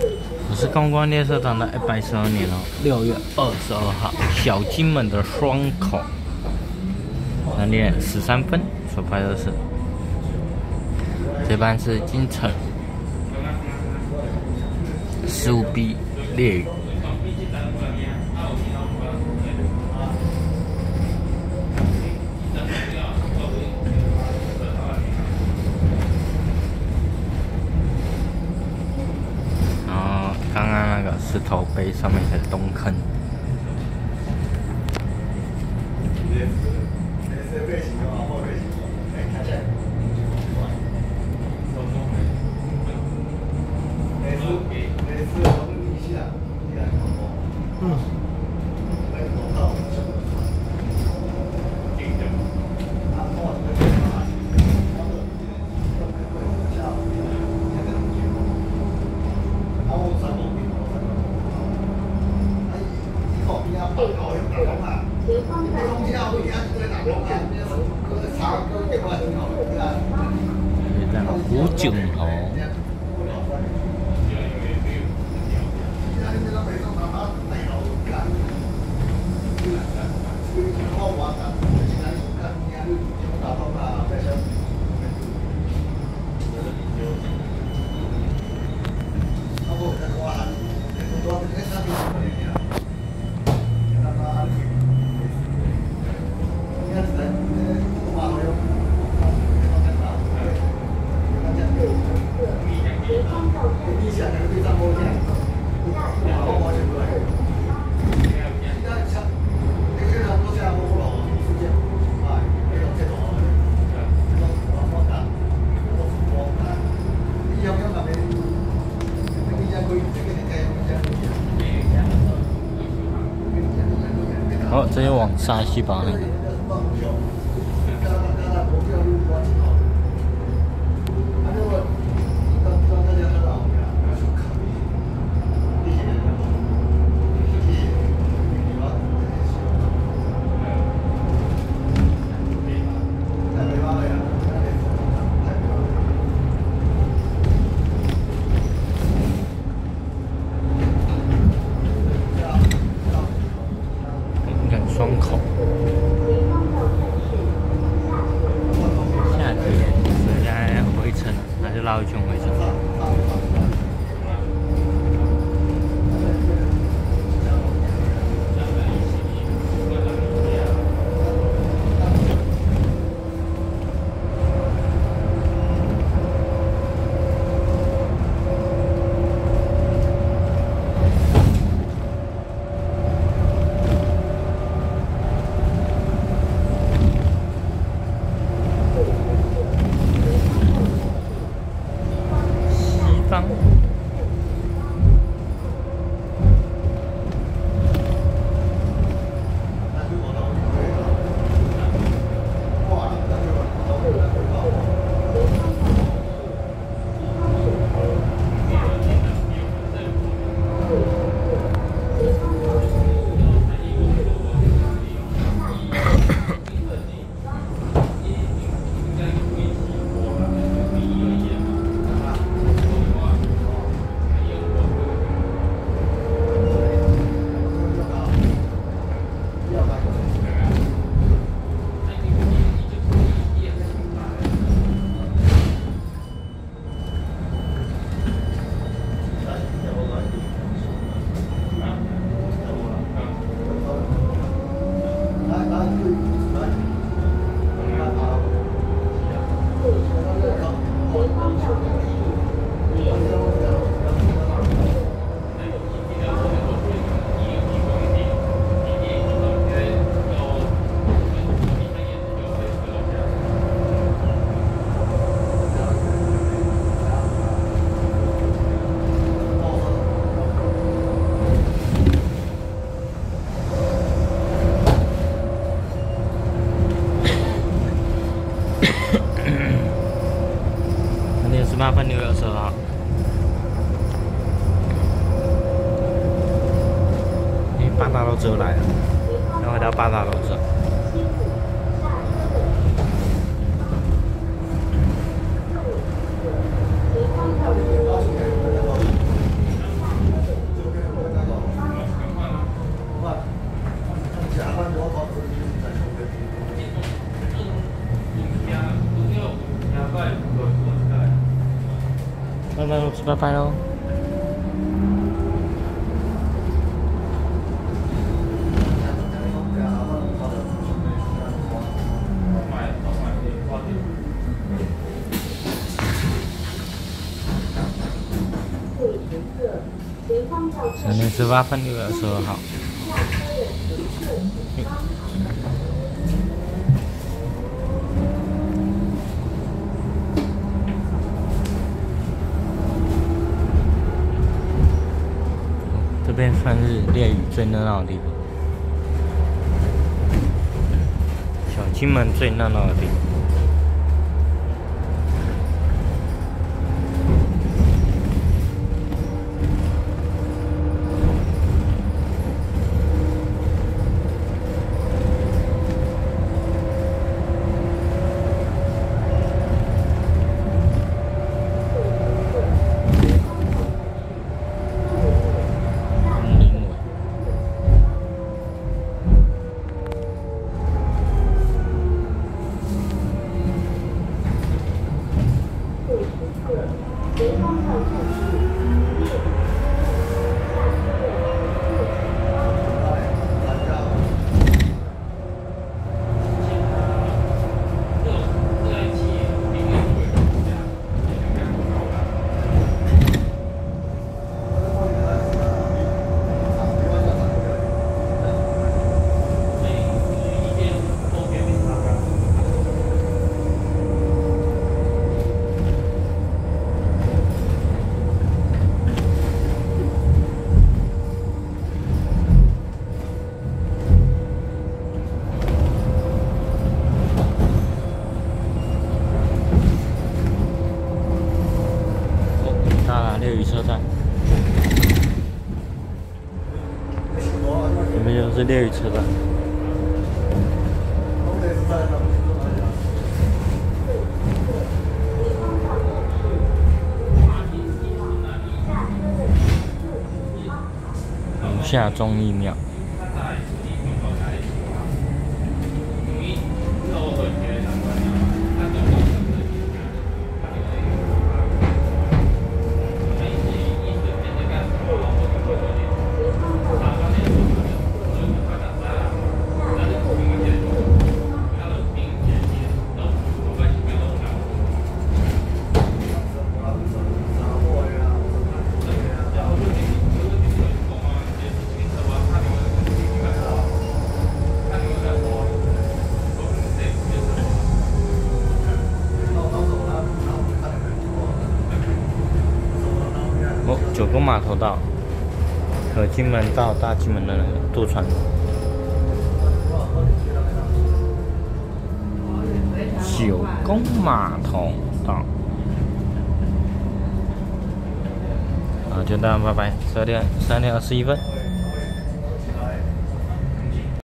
我是观光列车长的112年哦，6月22号，小金门的双口，3点13分所拍的是，这班是金城15B 烈屿。刚刚那个石头碑上面是东坑。胡景豪。好，这就往沙溪吧那个。双口，夏天，现在回程了，还是绕一圈回程。18分6月22号，因为八大楼只有来了，然后回到八大楼这。 拜拜，我吃拜拜喽。3点18分6月22号。这边算是烈屿最热闹的地方，小金门最热闹的地方。烈屿车站，这边就是烈屿车站。宁夏忠义庙。九宫码头到，和金门到大金门的那个渡船。九宫码头到，好，就这样，拜拜。12点21分。